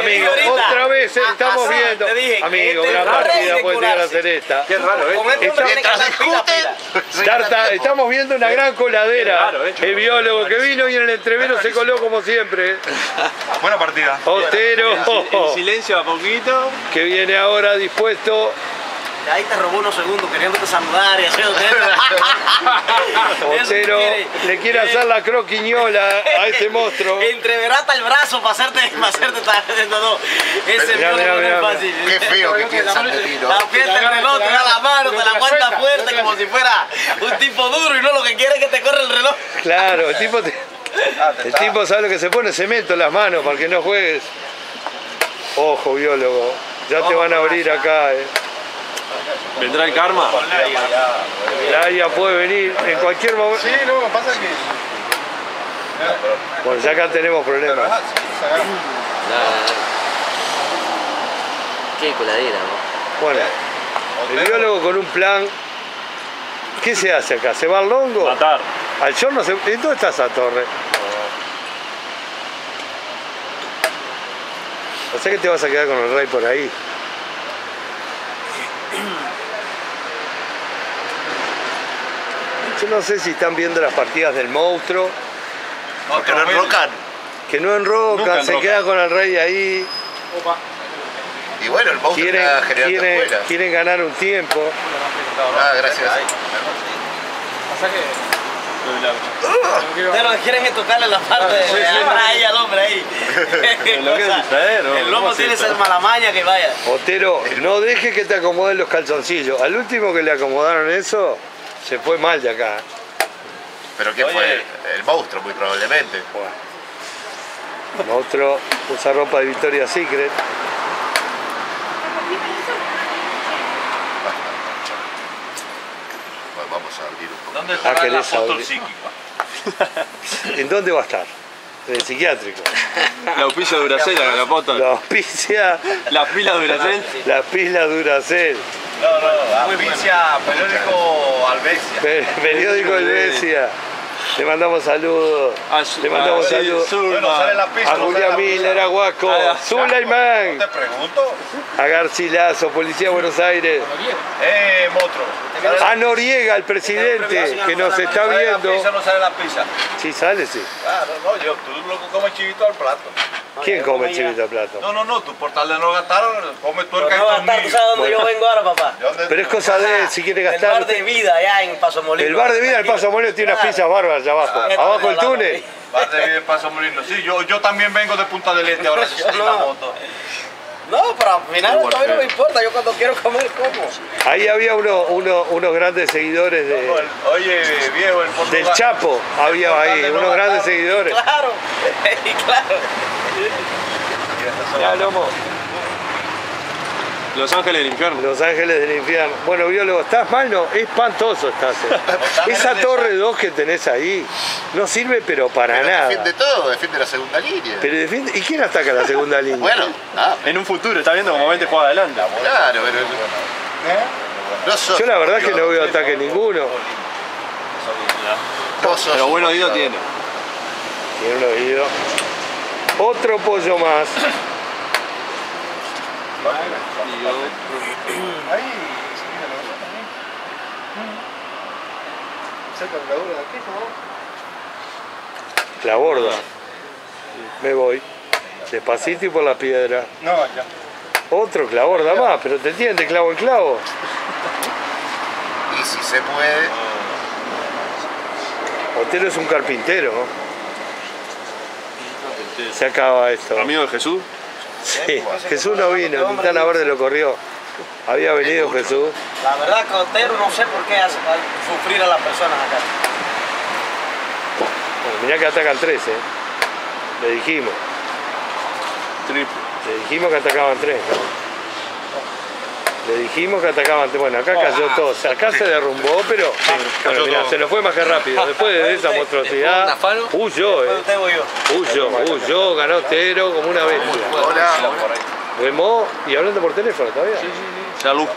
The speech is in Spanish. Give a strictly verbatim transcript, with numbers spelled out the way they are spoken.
Amigo, otra vez estamos viendo. Amigo, gran partida puede llegar a ser esta. Qué raro, ¿eh? Darta, estamos viendo una gran coladera. El biólogo que vino y en el entrevero se coló como siempre. Buena partida. Otero. En silencio a poquito. Que viene ahora dispuesto. Ahí te robó unos segundos queriéndote saludar y hacer Otero le quiere hacer la croquiñola a ese monstruo. Entreverata el brazo para hacerte, para hacerte no, no. Ese mirá, mirá, no mirá, es fácil. Qué feo que piensan de tiro. La aprieta el reloj, te da la mano, te la aguanta fuerte como si fuera un tipo duro y no lo que quiere es que te corre el reloj. Claro, el tipo, te, el tipo sabe lo que se pone, cemento en las manos para que no juegues. Ojo, biólogo, ya te van a abrir acá. Eh. ¿Vendrá el karma? La I A puede venir en cualquier momento. Sí, no, pasa que... Bueno, ya acá tenemos problemas. La... Qué coladera, ¿no? Bueno, el biólogo con un plan. ¿Qué se hace acá? ¿Se va al longo? Matar. Al short no se... ¿Dónde está esa torre? O sea que te vas a quedar con el rey por ahí. Yo no sé si están viendo las partidas del monstruo. No, que no enrocan. Que no enrocan, Nunca se enrocan. queda con el rey ahí. Y bueno, el monstruo Quieren, está generando quieren, escuelas. quieren ganar un tiempo. Ah, gracias. Pero quieren es tocarle la parte de atrás ahí al hombre ahí. Lo que es distraer, ¿no? El lomo tiene esa mala maña que vaya. Otero, no dejes que te acomoden los calzoncillos. Al último que le acomodaron eso, se fue mal de acá. ¿Pero qué fue? El monstruo, muy probablemente. El monstruo usa ropa de Victoria's Secret. Bueno, vamos a abrir un poco. ¿Dónde Ah, estará la querés foto abrir. psíquica? ¿En dónde va a estar? En el psiquiátrico. La auspicia de Duracell, la garapota. La auspicia, Las pilas de Duracell. la pila Duracell. No, no, auspicia periódico Albesia. Pe- Periódico Helvecia. Le mandamos saludos. Le mandamos saludos Bueno, sale la pista. a Julián Miller, a Guaco, a Zulayman, Te pregunto. a Garcilaso, Policía de Buenos Aires, Eh, monstruo. a Noriega, el presidente, que nos está ¿Sale la viendo. pizza o no sale la pizza? Sí, sale, sí. Claro, no, yo, tú lo que comes chivito al plato. ¿Quién come chivito a plato? No, no, no, tú por tal de no gastar, comes tú el Pero no va a estar, ¿tú sabes dónde Bueno. yo vengo ahora, papá? Pero es cosa de él, si quiere El gastar. bar de vida allá en Paso Molino. El bar de vida del Paso Molino tiene unas pizzas bárbaras allá abajo. Claro. Abajo el túnel. Vas de vida en Paso Molino. Sí, yo, yo también vengo de Punta del Este ahora, sí, sí, la moto. No, pero al final esto a mí no me importa, yo cuando quiero comer, como. Ahí había uno, uno, unos grandes seguidores de, Oye, viejo, el Portugal. del Chapo. Había ahí, unos grandes seguidores. Claro, claro. Ya, Lomo. Los Ángeles del Infierno. Los Ángeles del Infierno. Bueno, biólogo, ¿estás mal? No, espantoso estás. eh. Esa torre dos que tenés ahí no sirve pero para Pero nada. defiende todo, defiende la segunda línea. Pero defiende... ¿Y quién ataca la segunda línea? Bueno, ah, En un futuro, está viendo como veinte juega adelante. claro, pero... No sos, Yo la verdad es que no veo ataque ninguno. vos sos Pero un buen oído goleador. tiene. Tiene un oído. Otro pollo más. La borda. Me voy. Despacito y por la piedra. No, ya. Otro clavorda más, pero te tienen de clavo en clavo. Y si se puede... Otero es un carpintero. Se acaba esto. Amigo de Jesús. Sí, Jesús no vino, Quintana Verde lo corrió. Había venido Jesús. La verdad que Otero no sé por qué hace sufrir a las personas acá. Bueno, mirá que atacan tres, ¿eh? Le dijimos. Triple. Le dijimos que atacaban tres, ¿no? Le dijimos que atacaban tres. Bueno, acá cayó todo. O sea, acá se derrumbó, pero bueno, mirá, se nos fue más que rápido. Después de esa monstruosidad, huyó, ¿eh? Usted voy yo. Huyó, huyó, ganó Otero como una bestia. Hola. Remó y hablando por teléfono todavía. Salud.